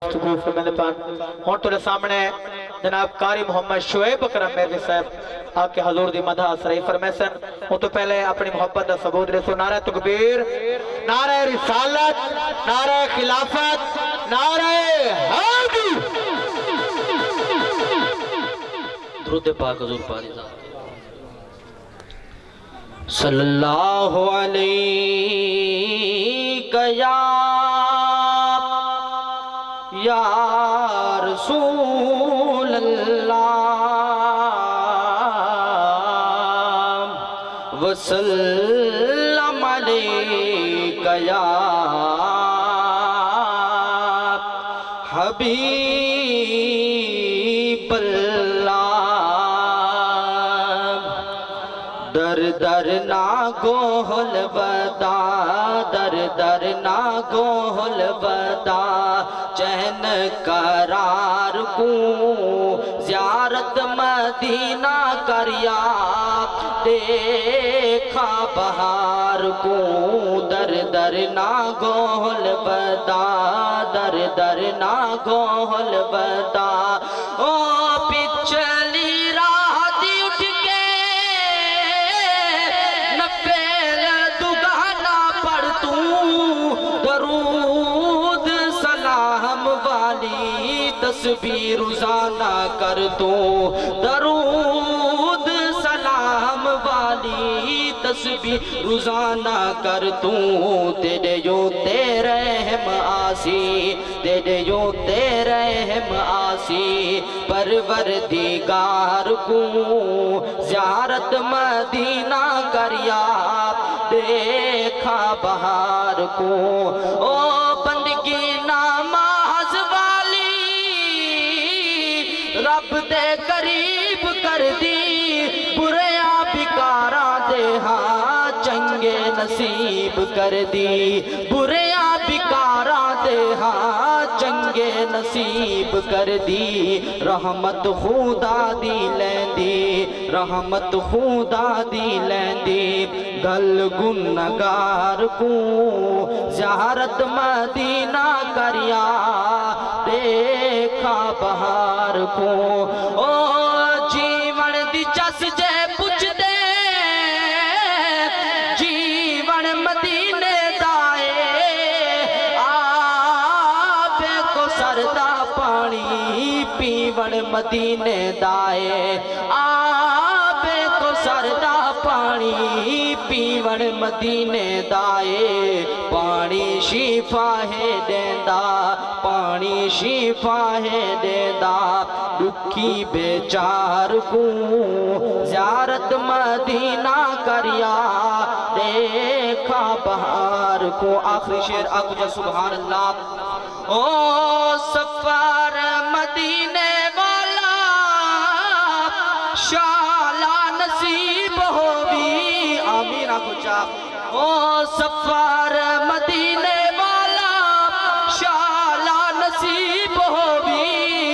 ہون تو سامنے جناب قاری محمد شعیب اکرم میرے صاحب آکے حضور دی مدح سرائی فرمیسن ہون تو پہلے اپنی محبت دا ثبوت رسو نعرہ تکبیر، نعرہ رسالت، نعرہ خلافت، نعرہ حیدی درود پاک حضور پاک صلی اللہ علیہ یا رسول اللہ وسلم علیک یا حبیب اللہ در در ناگوہل ودا در در ناگوہل ودا چہن قرار کو زیارت مدینہ کریا دیکھا بہار کو در در ناگوہل ودا در در ناگوہل ودا او پچھلی راہ دی اٹھ کے نفل دگانا پڑھ توں درود سلام والی تسبیح روزانہ کر دوں درود سلام والی تسبیح روزانہ کر دوں تیرے جو تیرے ہم آسی تیرے جو تیرے ہم آسی پروردگار کو زیارت مدینہ کریا دیکھا بہار کو او بندگی نماز والی رب دے قریب کر دی بریا بکارا دے ہاں چنگے نصیب کر دی بریا بکارا دے ہاں چنگے نصیب کر دی رحمت خدا دی لیندی رحمت خدا دی لیندی گل گنگار کو زیارت مدینہ کریا دیکھا بہار کو او جیون دی چس جے پچھ دے جیون مدینے دائے آبے کو سردا پانی پیون مدینے دائے آبے کو سردا پانی پیون مدینے دائے پانی شفا ہے دیندہ پانی شفا ہے دیندہ دکھی بیچار کو زیارت مدینہ کریا دیکھا بہار کو آخری شعر آگو جا سبحان اللہ او سفر مدینے والا شالا نصیب ہوگی آمین آگو جا او سفر مدینے والا شالا نصیب ہوگی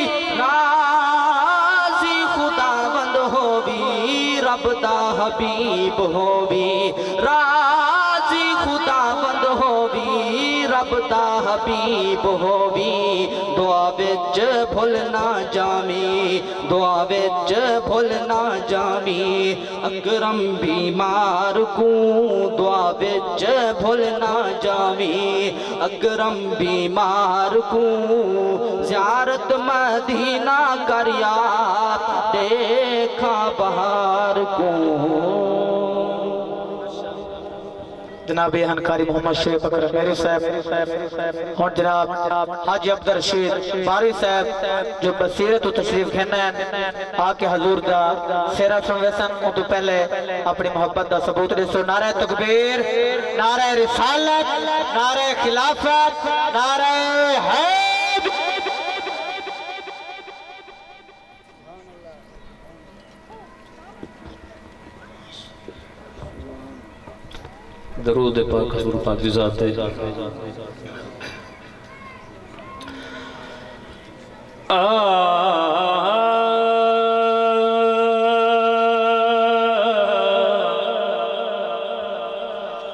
راضی خداوند ہوگی رب دا حبیب ہوگی راضی خداوند ہوگی رب دا حبیب ہوگی دعا وچ بھولنا جامی دعا وچ بھولنا جامی اکرم بیمار کو دعا وچ بھولنا جامی اکرم بیمار کو زیارت مدینہ کریا دیکھا بہار کو جناب قاری محمد شعیب اکرم میرے صاحب اور جناب حاجی عبدالرشید باری صاحب جو بصیرت و تشریف کھینا ہے آکے حضور دا سیرہ سنویسن ان تو پہلے اپنی محبت دا ثبوت رسو نعرہ تکبیر نعرہ رسالت نعرہ خلافت نعرہ حیدی درود پاک حضور پاک دی ذات ہے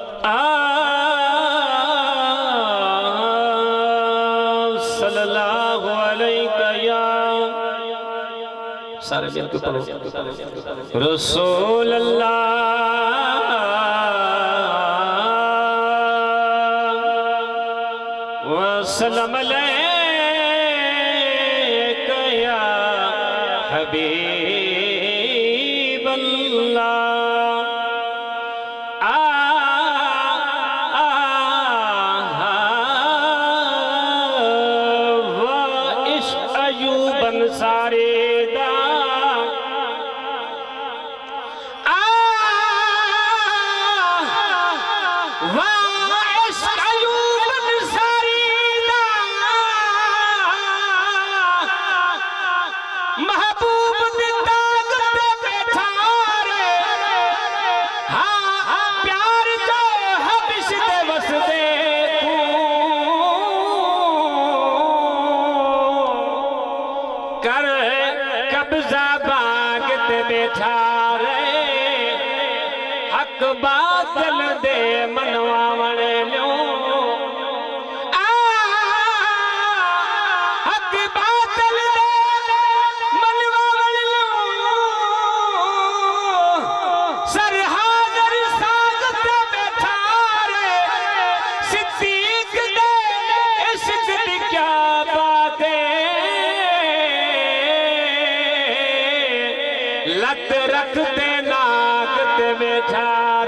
صلی اللہ اللہ علیہ یا سارے مل کے پڑھو رسول اللہ وسلم علیک یا حبیب اللہ باطل دے منواون لیوں حق باطل دے منواون لیوں سر حاضر ساغت بیٹھا رے صدیق دے عشق دی کیا باتیں لت رکھ دے ناک تے بیٹھا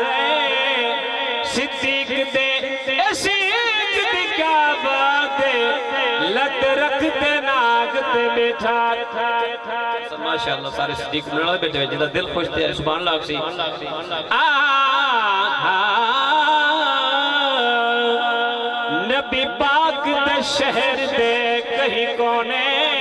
صدیق دے عشق دی کیا بات لت رکھ دے ناک تے بیٹھا ماشاءاللہ سارے صدیق بنانا بیٹھے ہوئے جنہا دل خوش تھے سبحان اللہ اکسی نبی پاک دے شہر دے کہیں کونے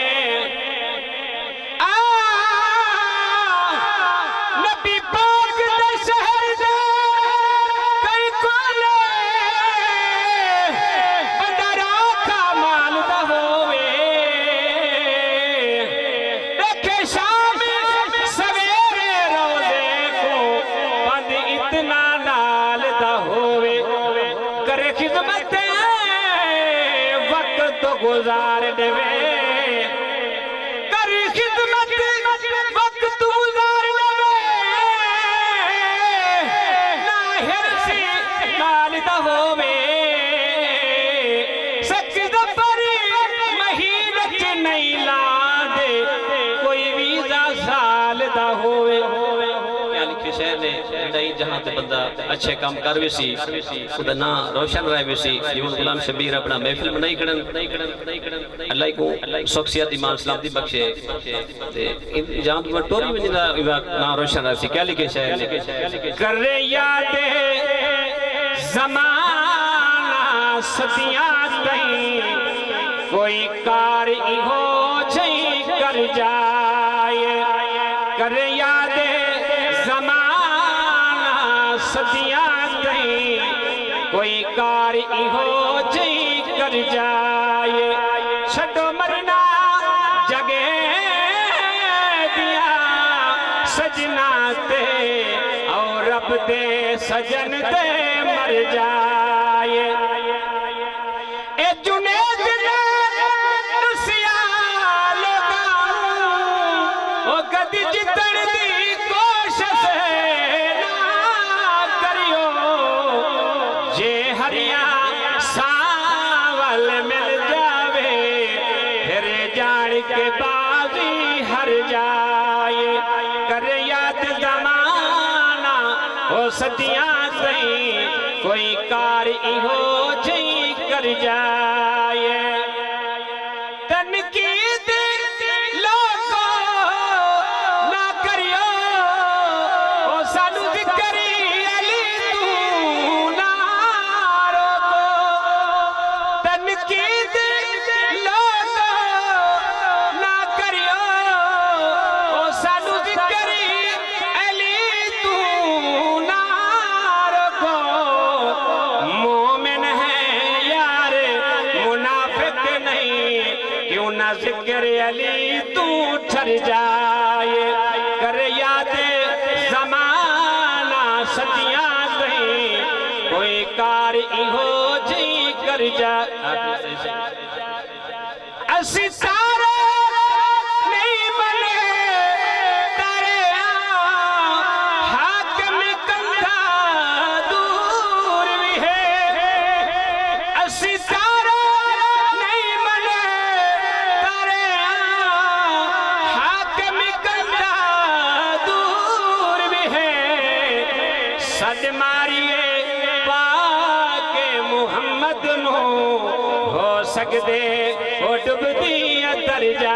گزار دے کری خدمت وقت گزار دے نہ ہرسی نال دا ہووے سچ دبری مہینت نہیں لا دے کوئی ویزا سال دا ہووے لکھے شہر نے جڑائی جہاں تے بندہ اچھے کام کر بھی سی خدا نا روشن رہے بھی سی جیون غلام شبیر اپنا محفل میں نہیں کرن اللہ کو شخصیت ایمان اسلام دی بخشے جہاں تو ٹوری میں نا روشن رہے سی کیا لکھے شہر نے کر یاد زمانہ صدیاں تہیں کوئی کار ہی ہو چھئی کر جائے کر یاد صدیاں تہیں کوئی کار ہی ہو جئی کر جائے چھڑو مرنا جگہ دیا سجنا تے اور رب دے سجن تے مر جائے اے جنید نے نسیا لگاؤں او کدی جتن دی کوشش ساول مل جاوے پھر جاڑ کے بازی ہر جائے کر یاد زمانہ ہو صدیاں تہیں کوئی کار ہی ہو جئی کر جائے تنقید لوگو نہ کریو او سانو ذکری علی تو نہ تنقید لوگو نہ کریو او سانو ذکری علی تو نہ رکھو مومن ہے یار منافق نہیں کیوں نہ ذکر علی تو ٹھر جائے کر یاد زمانہ صدیاں تہیں کوئی کار ہی ہو جئی کر جائے اسی تارے نہیں بنے تارے حاکم کندھا دور بھی ہے اسی تارے نہیں بنے تارے حاکم کندھا دور بھی ہے صد ماریے پاک محمد نو ہو سکدے وہ ڈب دیا درجہ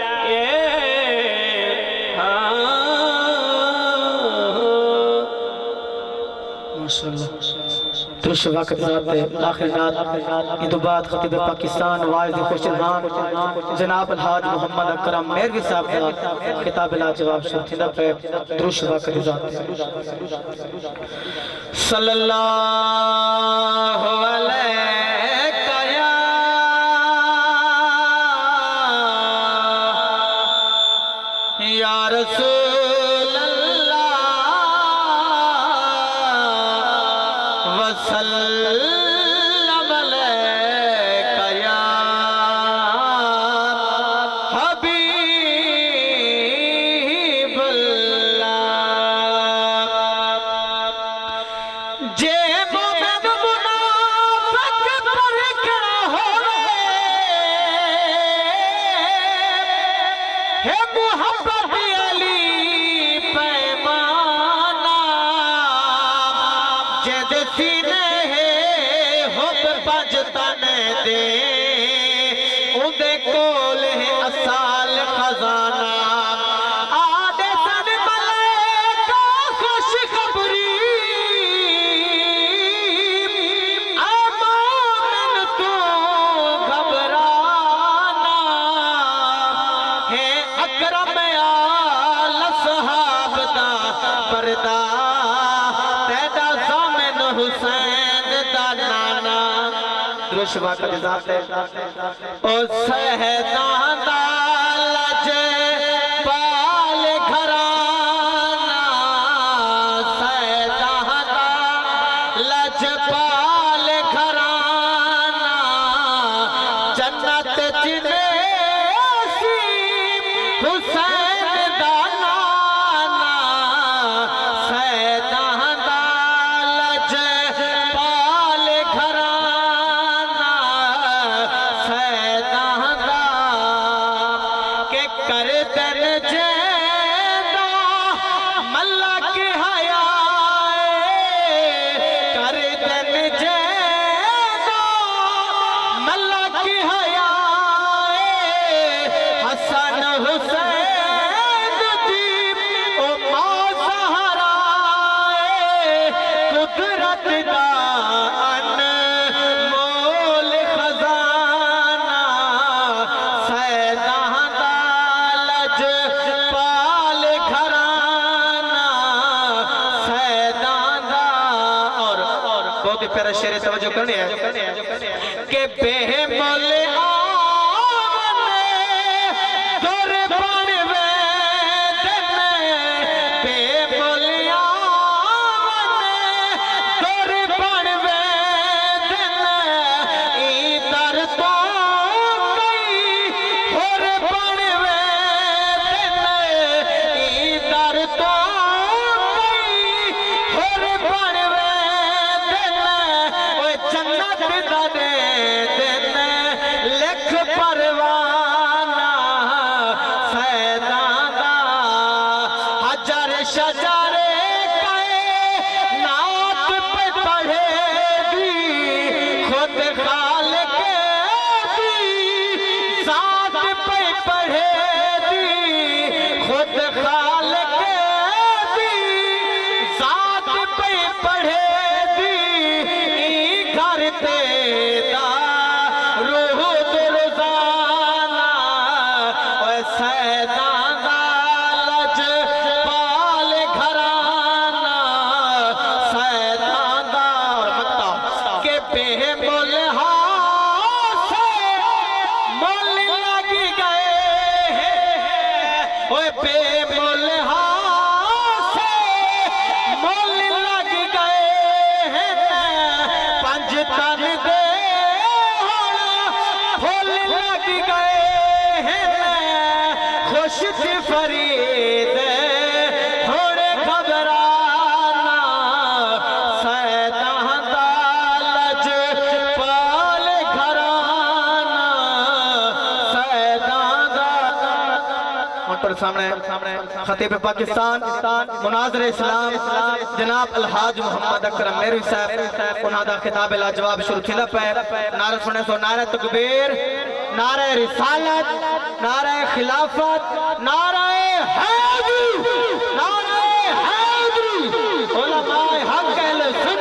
درش وقت ذات آخر رات یہ تو بات خطیب پاکستان واعظ خوشدان جناب الحاج محمد اکرم میروی صاحب دا خطاب لا جواب شد تھیندا پہ درش وقت ذات صلی اللہ علیہ یا رسول اللہ وسلم علیکہ یا حبیب اللہ جے مومن منافق پر کیا ہوئے ہے محبت علی پیمانہ جد سینے ہے حب بجتن دے اندے کول ہے اصال خزانہ آدھے سن ملیکہ خوش خبری اے مومن تو گھبرانا ہے اکرم آل صحاب دا پردہ تیدا زامن حسین دا نانا درش واقع ذات ہے او سہدان دا لج پال گھرانا سہدان دا لج پال گھرانا جنت جنے حسین دا نانا سیدان دا لج پال گھرانا سیدان دا کہ کردن جیدہ ملک حیائے کردن جیدہ ملک حیائے حسن حسین دی اماں زہرائے قدرت دا انمول خزانہ سیدان دا لج پال گھرانا سیدان دا اور بہت ہی پیارا شعر توجہ کرنی ہے کہ بے مول فل لگ گئے فرید ہوڑے گھبرانا سیدان دالج پال گھرانا سیدان دالج. ان پر سامنے خطیب پاکستان مناظر اسلام جناب الحاج محمد اکرم میروی صاحب انہاں دا خطاب لاجواب شروع کھلا پہ. نعرہ سنے سو نعرہ تکبیر، نعرہ رسالت، نعرہ خلافت، نعرہ حیدری، نعرہ حیدری، علماء حق اہل سنت